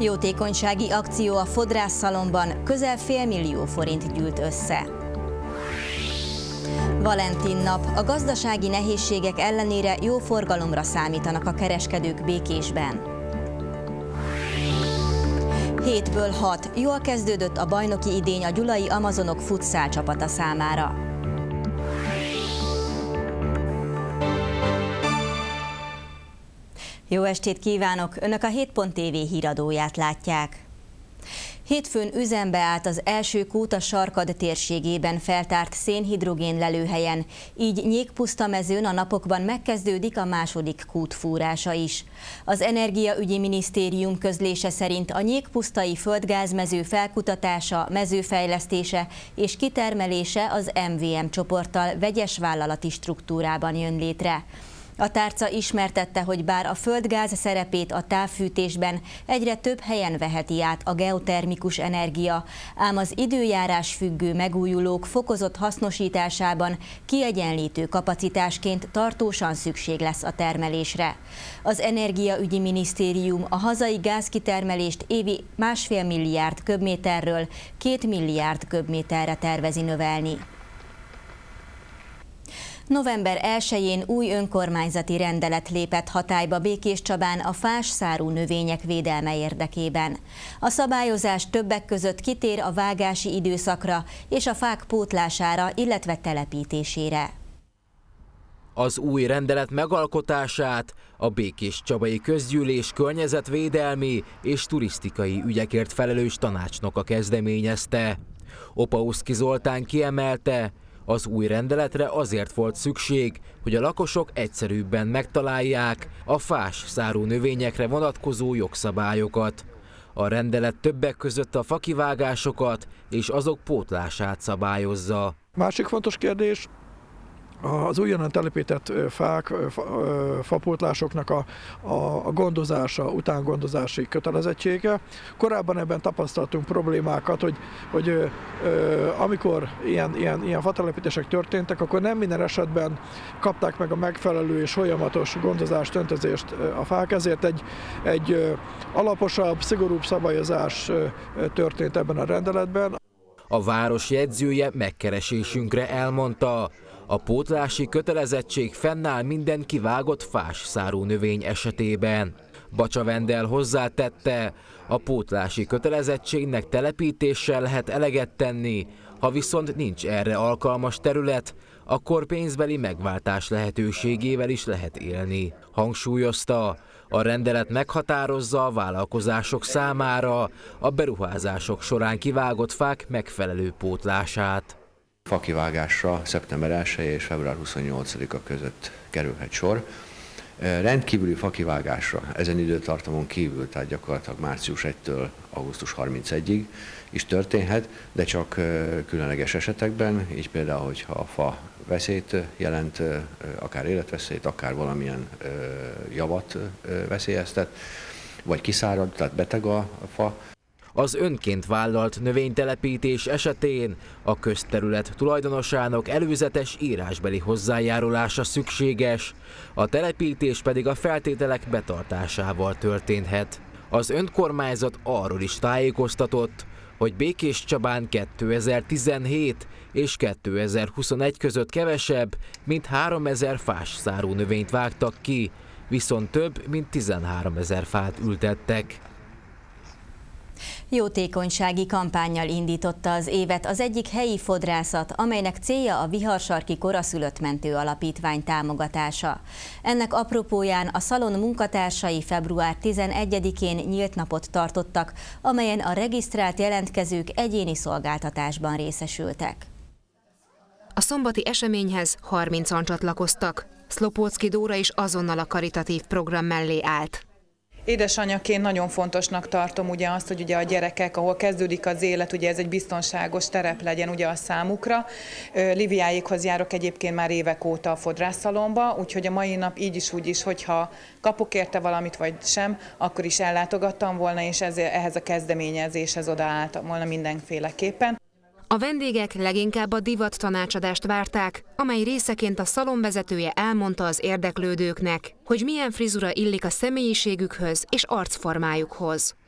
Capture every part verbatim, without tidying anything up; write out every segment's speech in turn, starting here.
Jótékonysági akció a fodrásszalonban, közel fél millió forint gyűlt össze. Valentin nap. A gazdasági nehézségek ellenére jó forgalomra számítanak a kereskedők Békésben. hétből hat. Jól kezdődött a bajnoki idény a gyulai Amazonok futszál csapata számára. Jó estét kívánok! Önök a hét pont té vé híradóját látják. Hétfőn üzembe állt az első kút a Sarkad térségében feltárt szénhidrogén lelőhelyen, így Nyékpusztamezőn a napokban megkezdődik a második kút fúrása is. Az Energiaügyi Minisztérium közlése szerint a nyékpusztai földgázmező felkutatása, mezőfejlesztése és kitermelése az em vé em csoporttal vegyes vállalati struktúrában jön létre. A tárca ismertette, hogy bár a földgáz szerepét a távfűtésben egyre több helyen veheti át a geotermikus energia, ám az időjárás függő megújulók fokozott hasznosításában kiegyenlítő kapacitásként tartósan szükség lesz a termelésre. Az Energiaügyi Minisztérium a hazai gázkitermelést évi másfél milliárd köbméterről két milliárd köbméterre tervezi növelni. november elsején új önkormányzati rendelet lépett hatályba Békéscsabán a fásszárú növények védelme érdekében. A szabályozás többek között kitér a vágási időszakra és a fák pótlására, illetve telepítésére. Az új rendelet megalkotását a Békéscsabai Közgyűlés környezetvédelmi és turisztikai ügyekért felelős tanácsnoka kezdeményezte. Opauszki Zoltán kiemelte, az új rendeletre azért volt szükség, hogy a lakosok egyszerűbben megtalálják a fásszárú növényekre vonatkozó jogszabályokat. A rendelet többek között a fakivágásokat és azok pótlását szabályozza. Másik fontos kérdés az újonnan telepített fák, fapótlásoknak a, a, a gondozása, utángondozási kötelezettsége. Korábban ebben tapasztaltunk problémákat, hogy, hogy ö, amikor ilyen, ilyen, ilyen fatelepítések történtek, akkor nem minden esetben kapták meg a megfelelő és folyamatos gondozást, öntözést a fák, ezért egy, egy alaposabb, szigorúbb szabályozás történt ebben a rendeletben. A város jegyzője megkeresésünkre elmondta, a pótlási kötelezettség fennáll minden kivágott fásszárú növény esetében. Bacsa Vendel hozzátette, a pótlási kötelezettségnek telepítéssel lehet eleget tenni, ha viszont nincs erre alkalmas terület, akkor pénzbeli megváltás lehetőségével is lehet élni. Hangsúlyozta, a rendelet meghatározza a vállalkozások számára a beruházások során kivágott fák megfelelő pótlását. Fakivágásra szeptember elseje és február huszonnyolcadika között kerülhet sor. Rendkívüli fakivágásra ezen időtartamon kívül, tehát gyakorlatilag március elsejétől augusztus harmincegyedikéig is történhet, de csak különleges esetekben, így például, hogyha a fa veszélyt jelent, akár életveszélyt, akár valamilyen javat veszélyeztet, vagy kiszárad, tehát beteg a fa. Az önként vállalt növénytelepítés esetén a közterület tulajdonosának előzetes írásbeli hozzájárulása szükséges, a telepítés pedig a feltételek betartásával történhet. Az önkormányzat arról is tájékoztatott, hogy Békéscsabán kétezer-tizenhét és kétezer-huszonegy között kevesebb, mint háromezer fásszárú növényt vágtak ki, viszont több, mint tizenháromezer fát ültettek. Jótékonysági kampánnyal indította az évet az egyik helyi fodrászat, amelynek célja a Viharsarki Koraszülött Mentő Alapítvány támogatása. Ennek apropóján a szalon munkatársai február tizenegyedikén nyílt napot tartottak, amelyen a regisztrált jelentkezők egyéni szolgáltatásban részesültek. A szombati eseményhez harmincan csatlakoztak. Szlopóczki Dóra is azonnal a karitatív program mellé állt. Édesanyaként nagyon fontosnak tartom ugye azt, hogy ugye a gyerekek, ahol kezdődik az élet, ugye ez egy biztonságos terep legyen ugye a számukra. Liviáékhoz járok egyébként már évek óta a fodrásszalomba, úgyhogy a mai nap így is úgy is, hogyha kapok érte valamit vagy sem, akkor is ellátogattam volna, és ezért, ehhez a kezdeményezéshez odaálltam volna mindenféleképpen. A vendégek leginkább a divat tanácsadást várták, amely részeként a szalon vezetője elmondta az érdeklődőknek, hogy milyen frizura illik a személyiségükhöz és arcformájukhoz.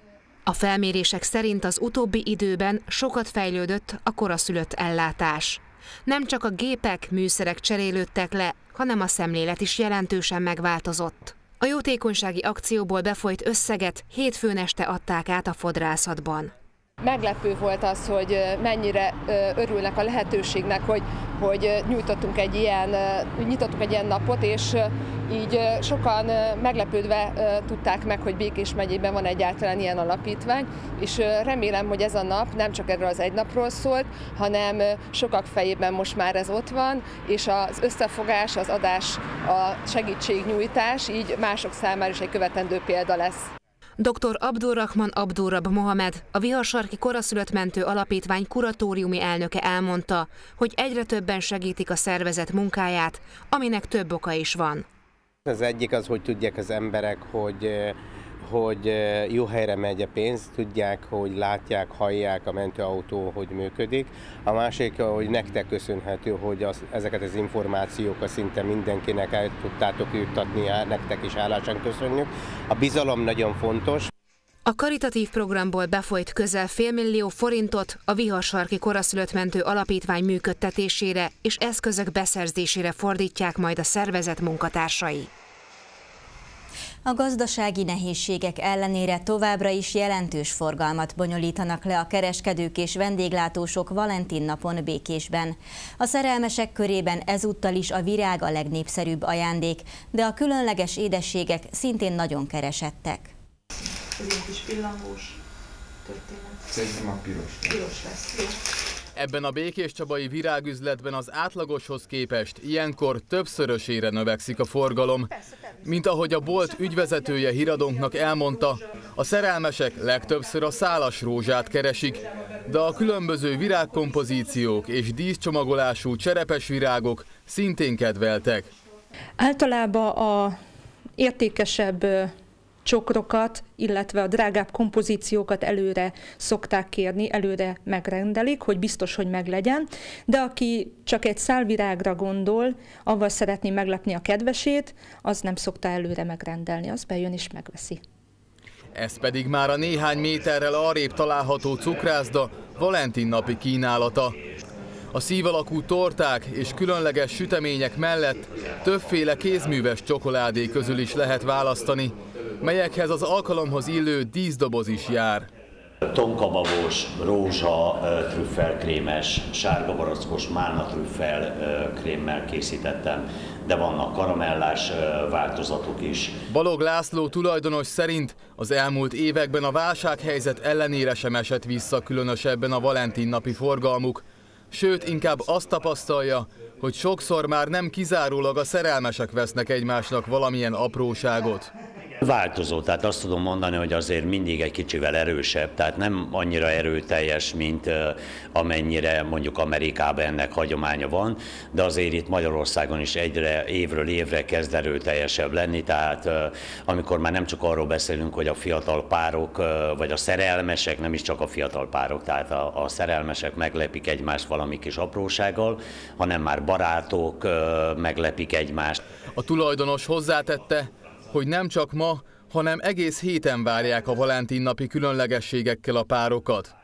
A felmérések szerint az utóbbi időben sokat fejlődött a koraszülött ellátás. Nem csak a gépek, műszerek cserélődtek le, hanem a szemlélet is jelentősen megváltozott. A jótékonysági akcióból befolyt összeget hétfőn este adták át a fodrászatban. Meglepő volt az, hogy mennyire örülnek a lehetőségnek, hogy, hogy nyújtottunk egy ilyen, nyitottunk egy ilyen napot, és így sokan meglepődve tudták meg, hogy Békés megyében van egyáltalán ilyen alapítvány, és remélem, hogy ez a nap nem csak erről az egy napról szólt, hanem sokak fejében most már ez ott van, és az összefogás, az adás, a segítségnyújtás így mások számára is egy követendő példa lesz. doktor Abdurrahman Abdurrab Mohamed, a Viharsarki Koraszülött Mentő Alapítvány kuratóriumi elnöke elmondta, hogy egyre többen segítik a szervezet munkáját, aminek több oka is van. Az egyik az, hogy tudják az emberek, hogy, hogy jó helyre megy a pénz, tudják, hogy látják, hallják a mentőautó, hogy működik. A másik, hogy nektek köszönhető, hogy az, ezeket az információkat szinte mindenkinek el tudtátok juttatni, nektek is hálásan köszönjük. A bizalom nagyon fontos. A karitatív programból befolyt közel félmillió forintot a Viharsarki Koraszülött Mentő Alapítvány működtetésére és eszközök beszerzésére fordítják majd a szervezet munkatársai. A gazdasági nehézségek ellenére továbbra is jelentős forgalmat bonyolítanak le a kereskedők és vendéglátósok Valentin napon Békésben. A szerelmesek körében ezúttal is a virág a legnépszerűbb ajándék, de a különleges édességek szintén nagyon keresettek. Ez egy kis pillangós történet. Szerintem a piros. Piros lesz, jó. Ebben a békéscsabai virágüzletben az átlagoshoz képest ilyenkor többszörösére növekszik a forgalom. Mint ahogy a bolt ügyvezetője híradónknak elmondta, a szerelmesek legtöbbször a szálas rózsát keresik, de a különböző virágkompozíciók és díszcsomagolású cserepes virágok szintén kedveltek. Általában a értékesebb csokrokat, illetve a drágább kompozíciókat előre szokták kérni, előre megrendelik, hogy biztos, hogy meglegyen, de aki csak egy szálvirágra gondol, avval szeretné meglepni a kedvesét, az nem szokta előre megrendelni, az bejön és megveszi. Ez pedig már a néhány méterrel arrébb található cukrászda Valentin napi kínálata. A szív alakú torták és különleges sütemények mellett többféle kézműves csokoládé közül is lehet választani, melyekhez az alkalomhoz illő díszdoboz is jár. Tonkababos, rózsa, trüffelkrémes, sárga barackos, málna trüffel krémmel készítettem, de vannak karamellás változatok is. Balog László tulajdonos szerint az elmúlt években a válsághelyzet ellenére sem esett vissza különösebben a Valentin napi forgalmuk, sőt inkább azt tapasztalja, hogy sokszor már nem kizárólag a szerelmesek vesznek egymásnak valamilyen apróságot. Változó, tehát azt tudom mondani, hogy azért mindig egy kicsivel erősebb, tehát nem annyira erőteljes, mint amennyire mondjuk Amerikában ennek hagyománya van, de azért itt Magyarországon is egyre évről évre kezd erőteljesebb lenni, tehát amikor már nem csak arról beszélünk, hogy a fiatal párok, vagy a szerelmesek, nem is csak a fiatal párok, tehát a, a szerelmesek meglepik egymást valami kis aprósággal, hanem már barátok meglepik egymást. A tulajdonos hozzátette, hogy nem csak ma, hanem egész héten várják a Valentin napi különlegességekkel a párokat.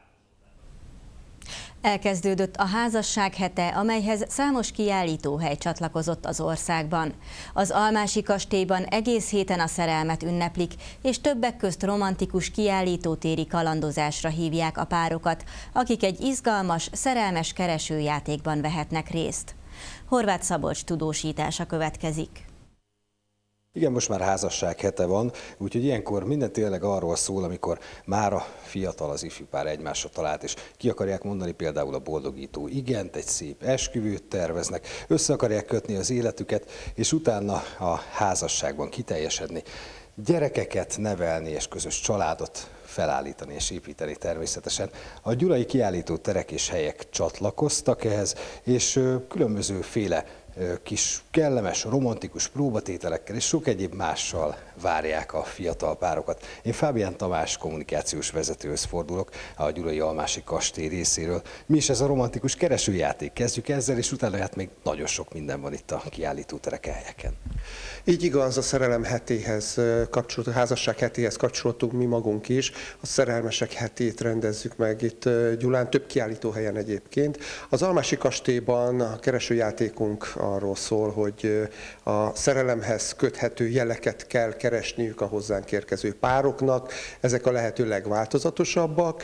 Elkezdődött a házasság hete, amelyhez számos kiállítóhely csatlakozott az országban. Az Almási kastélyban egész héten a szerelmet ünneplik, és többek közt romantikus kiállítótéri kalandozásra hívják a párokat, akik egy izgalmas, szerelmes keresőjátékban vehetnek részt. Horváth Szabolcs tudósítása következik. Igen, most már házasság hete van, úgyhogy ilyenkor minden tényleg arról szól, amikor már a fiatal, az ifjú pár egymásra talált, és ki akarják mondani például a boldogító igent, egy szép esküvőt terveznek, össze akarják kötni az életüket, és utána a házasságban kiteljesedni, gyerekeket nevelni és közös családot felállítani és építeni természetesen. A gyulai kiállító terek és helyek csatlakoztak ehhez, és különbözőféle kis kellemes, romantikus próbatételekkel és sok egyéb mással várják a fiatal párokat. Én Fábián Tamás kommunikációs vezetőhöz fordulok a Gyulai Almási kastély részéről. Mi is ez a romantikus keresőjáték? Kezdjük ezzel, és utána hát még nagyon sok minden van itt a kiállítótereken, helyeken. Így igaz, a szerelem hetéhez kapcsolódó, a házasság hetéhez kapcsolódtunk mi magunk is. A szerelmesek hetét rendezzük meg itt Gyulán, több kiállítóhelyen egyébként. Az Almási kastélyban a keresőjátékunk arról szól, hogy a szerelemhez köthető jeleket kell keresniük a hozzánk érkező pároknak. Ezek a lehető legváltozatosabbak,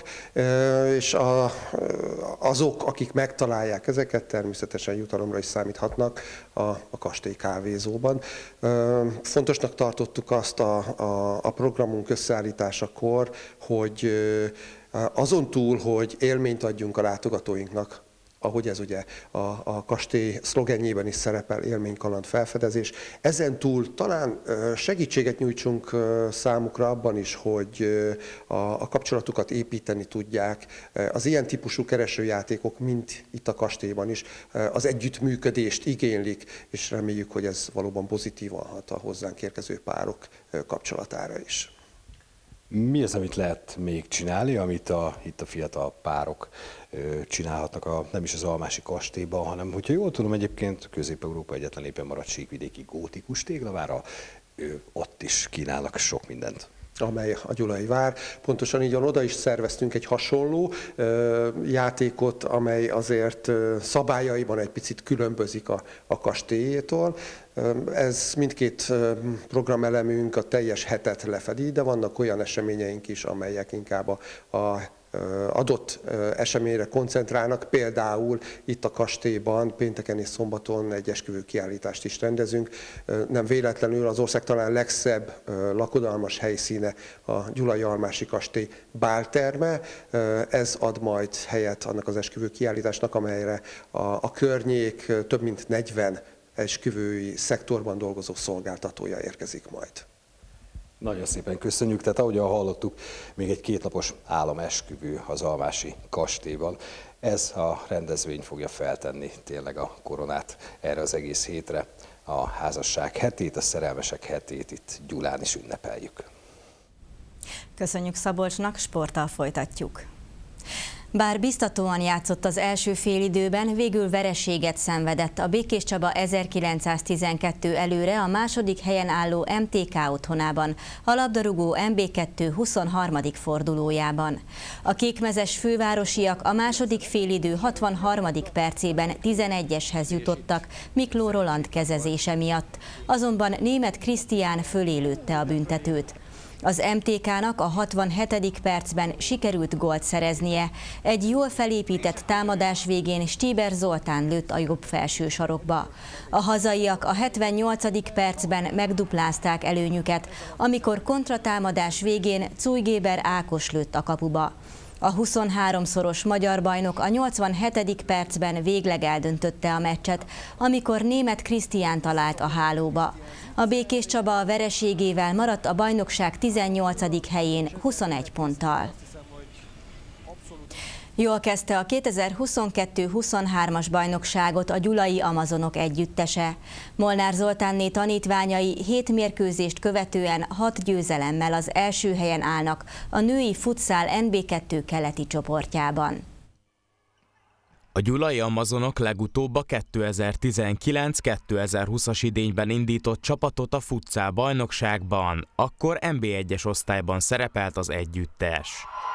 és a, azok, akik megtalálják ezeket, természetesen jutalomra is számíthatnak a, a kastély kávézóban. Fontosnak tartottuk azt a, a, a programunk összeállításakor, hogy azon túl, hogy élményt adjunk a látogatóinknak, ahogy ez ugye a, a kastély szlogenjében is szerepel, élménykaland felfedezés. Ezen túl talán segítséget nyújtsunk számukra abban is, hogy a, a kapcsolatukat építeni tudják. Az ilyen típusú keresőjátékok, mint itt a kastélyban is, az együttműködést igénylik, és reméljük, hogy ez valóban pozitívan hat a hozzánk érkező párok kapcsolatára is. Mi az, amit lehet még csinálni, amit a, itt a fiatal párok csinálhatnak, a, nem is az Almási kastélyban, hanem, hogyha jól tudom, egyébként Közép-Európa egyetlen éppen maradt síkvidéki gótikus téglavára, ott is kínálnak sok mindent. Amely a Gyulai Vár. Pontosan így oda is szerveztünk egy hasonló ö, játékot, amely azért ö, szabályaiban egy picit különbözik a, a kastélyétól. Ez mindkét programelemünk a teljes hetet lefedi, de vannak olyan eseményeink is, amelyek inkább a, a adott eseményre koncentrálnak. Például itt a kastélyban pénteken és szombaton egy esküvő kiállítást is rendezünk. Nem véletlenül az ország talán legszebb lakodalmas helyszíne a Gyulai Almási kastély bálterme. Ez ad majd helyet annak az esküvő kiállításnak, amelyre a, a környék több mint negyven esküvői szektorban dolgozó szolgáltatója érkezik majd. Nagyon szépen köszönjük, tehát ahogyan hallottuk, még egy kétlapos államesküvő az Almási kastélyban. Ez a rendezvény fogja feltenni tényleg a koronát erre az egész hétre. A házasság hetét, a szerelmesek hetét itt Gyulán is ünnepeljük. Köszönjük Szabolcsnak, sporttal folytatjuk. Bár biztatóan játszott az első félidőben, végül vereséget szenvedett a Békéscsaba ezerkilencszáztizenkettő előre a második helyen álló em té ká otthonában, a labdarúgó em bé kettő huszonharmadik fordulójában. A kékmezes fővárosiak a második félidő hatvanharmadik percében tizenegyeshez jutottak Mikló Roland kezezése miatt, azonban Németh Krisztián fölélőtte a büntetőt. Az em té ká-nak a hatvanhetedik percben sikerült gólt szereznie. Egy jól felépített támadás végén Stieber Zoltán lőtt a jobb felső sarokba. A hazaiak a hetvennyolcadik percben megduplázták előnyüket, amikor kontratámadás végén Cújgéber Ákos lőtt a kapuba. A huszonháromszoros magyar bajnok a nyolcvanhetedik percben végleg eldöntötte a meccset, amikor Németh Krisztián talált a hálóba. A Békéscsaba a vereségével maradt a bajnokság tizennyolcadik helyén huszonegy ponttal. Jól kezdte a kétezer-huszonkettő huszonhármas bajnokságot a Gyulai Amazonok együttese. Molnár Zoltánné tanítványai hét mérkőzést követően hat győzelemmel az első helyen állnak a női futszál en bé kettő keleti csoportjában. A Gyulai Amazonok legutóbb a kétezer-tizenkilenc kétezer-húszas idényben indított csapatot a futszál bajnokságban, akkor en bé egyes osztályban szerepelt az együttes.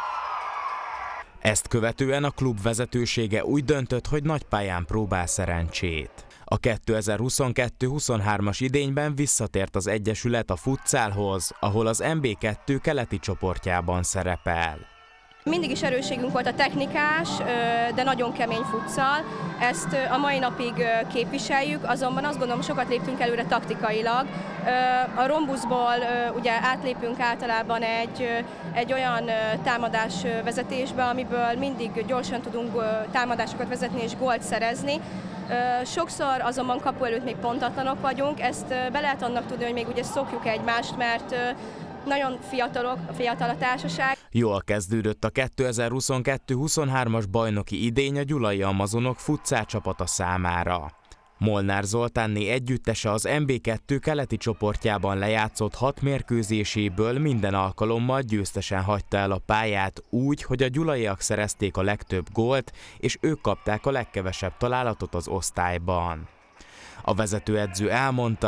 Ezt követően a klub vezetősége úgy döntött, hogy nagypályán próbál szerencsét. A kétezer-huszonkettő huszonhármas idényben visszatért az egyesület a futszálhoz, ahol az en bé kettő keleti csoportjában szerepel. Mindig is erősségünk volt a technikás, de nagyon kemény futszal. Ezt a mai napig képviseljük, azonban azt gondolom, sokat léptünk előre taktikailag. A rombuszból ugye átlépünk általában egy, egy olyan támadás vezetésbe, amiből mindig gyorsan tudunk támadásokat vezetni és gólt szerezni. Sokszor azonban kapu előtt még pontatlanok vagyunk, ezt be lehet annak tudni, hogy még ugye szokjuk egymást, mert nagyon fiatalok, fiatal a társaság. Jól kezdődött a kétezer-huszonkettő huszonhármas bajnoki idény a Gyulai Amazonok futszál csapata számára. Molnár Zoltánné együttese az en bé kettő keleti csoportjában lejátszott hat mérkőzéséből minden alkalommal győztesen hagyta el a pályát úgy, hogy a gyulaiak szerezték a legtöbb gólt, és ők kapták a legkevesebb találatot az osztályban. A vezetőedző elmondta,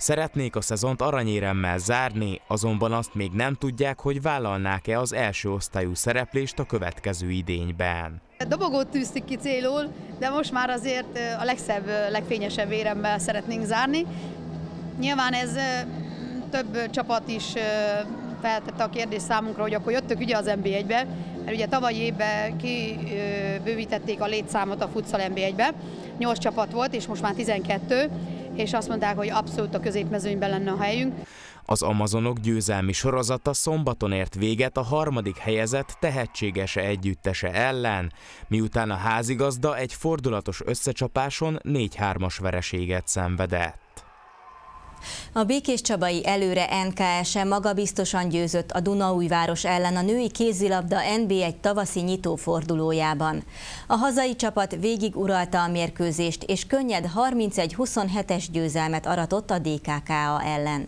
Szeretnék a szezont aranyéremmel zárni, azonban azt még nem tudják, hogy vállalnák-e az első osztályú szereplést a következő idényben. Dobogót tűztük ki célul, de most már azért a legszebb, legfényesebb éremmel szeretnénk zárni. Nyilván ez több csapat is feltette a kérdést számunkra, hogy akkor jöttök ugye az en bé egybe, mert ugye tavalyi évben kibővítették a létszámot a futsal en bé egybe, nyolc csapat volt, és most már tizenkettő, és azt mondták, hogy abszolút a középmezőnyben lenne a helyünk. Az Amazonok győzelmi sorozata szombaton ért véget a harmadik helyezett tehetségese együttese ellen, miután a házigazda egy fordulatos összecsapáson négy-hármas vereséget szenvedett. A békéscsabai Előre en ká es-e magabiztosan győzött a Dunaújváros ellen a női kézilabda en bé egy tavaszi nyitófordulójában. A hazai csapat végig uralta a mérkőzést, és könnyed harmincegy huszonhetes győzelmet aratott a dé ká ká á ellen.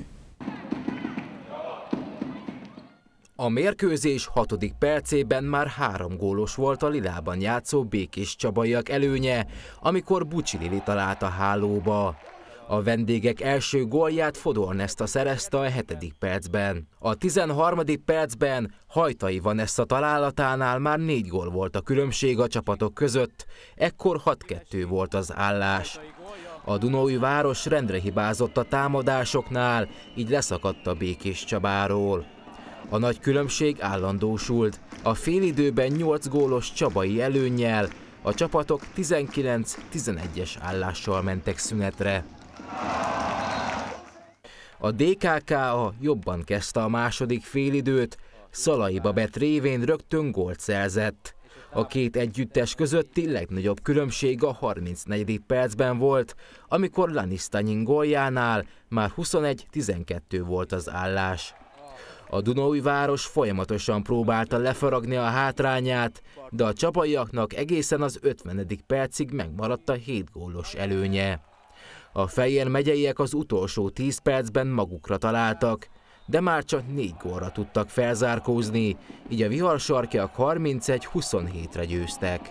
A mérkőzés hatodik percében már három gólos volt a lilában játszó békéscsabaiak előnye, amikor Bucsi Lili talált a hálóba. A vendégek első gólját Fodornesta szerezte a hetedik percben. A tizenharmadik percben Hajtai Vanessa találatánál már négy gól volt a különbség a csapatok között, ekkor hat kettő volt az állás. A Dunaújváros rendre hibázott a támadásoknál, így leszakadt a Békéscsabáról. A nagy különbség állandósult, a félidőben nyolc gólos csabai előnnyel, a csapatok tizenkilenc tizenegyes állással mentek szünetre. A dé ká ká á jobban kezdte a második félidőt, Szalai Babett révén rögtön gólt szerzett. A két együttes közötti legnagyobb különbség a harmincnegyedik percben volt, amikor Lanisztanyin góljánál már huszonegy tizenkettő volt az állás. A Dunaújváros folyamatosan próbálta lefaragni a hátrányát, de a csapaiaknak egészen az ötvenedik percig megmaradt a hét gólos előnye. A Fejér megyeiek az utolsó tíz percben magukra találtak, de már csak négy gólra tudtak felzárkózni, így a viharsarkyak harmincegy huszonhétre győztek.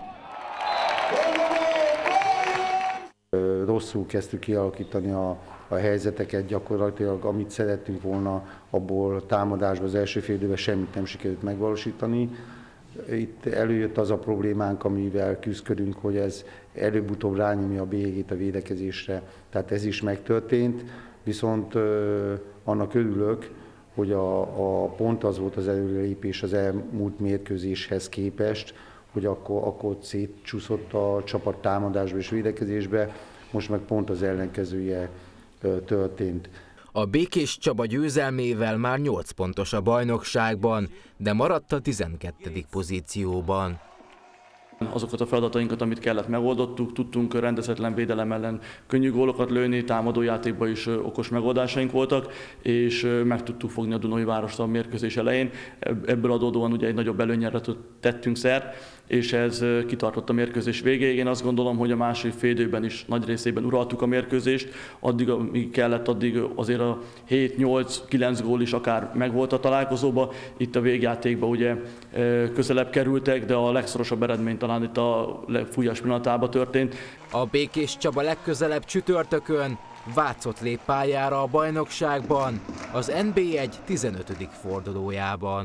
Rosszul kezdtük kialakítani a, a helyzeteket, gyakorlatilag amit szerettünk volna, abból támadásban az első fél időben semmit nem sikerült megvalósítani. Itt előjött az a problémánk, amivel küzdködünk, hogy ez előbb-utóbb rányomja a bélyegét a védekezésre, tehát ez is megtörtént, viszont ö, annak örülök, hogy a, a pont az volt az előrelépés az elmúlt mérkőzéshez képest, hogy akkor, akkor szétcsúszott a csapat támadásba és védekezésbe, most meg pont az ellenkezője ö, történt. A Békéscsaba győzelmével már nyolc pontos a bajnokságban, de maradt a tizenkettedik pozícióban. Azokat a feladatainkat, amit kellett, megoldottuk, tudtunk rendezetlen védelem ellen könnyű gólokat lőni, támadójátékban is okos megoldásaink voltak, és meg tudtuk fogni a Dunaújvárost a mérkőzés elején. Ebből adódóan ugye egy nagyobb előnyre tettünk szert, és ez kitartott a mérkőzés végéig. Én azt gondolom, hogy a második fél időben is nagy részében uraltuk a mérkőzést, addig, amíg kellett, addig azért a hét nyolc kilenc gól is akár megvolt a találkozóban. Itt a végjátékban ugye közelebb kerültek, de a legszorosabb eredmény talán itt a fújás pillanatában történt. A Békéscsaba legközelebb csütörtökön Vácot lép pályára a bajnokságban, az en bé egy tizenötödik fordulójában.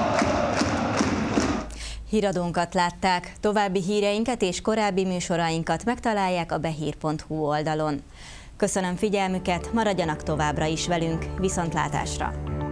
Híradónkat látták, további híreinket és korábbi műsorainkat megtalálják a behír pont hu oldalon. Köszönöm figyelmüket, maradjanak továbbra is velünk, viszontlátásra!